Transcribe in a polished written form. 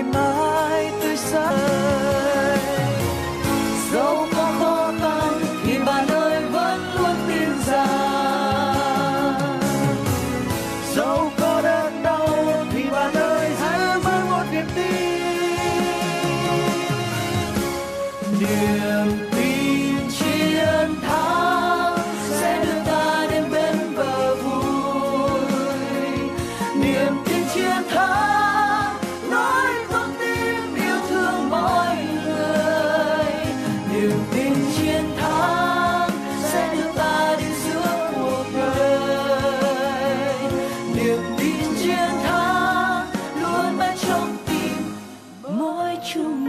mãi tươi sáng. Dẫu có khó khăn thì bạn ơi vẫn luôn tin rằng, dẫu có đớn đau thì bạn ơi hãy với một niềm tin. Niềm tin chiến thắng sẽ đưa ta đến bên bờ vui. Niềm tin chiến thắng nói con tim yêu thương mọi người. Niềm tin chiến thắng sẽ đưa ta đến giữa cuộc đời. Niềm tin chiến thắng luôn mãi trong tim mỗi chúng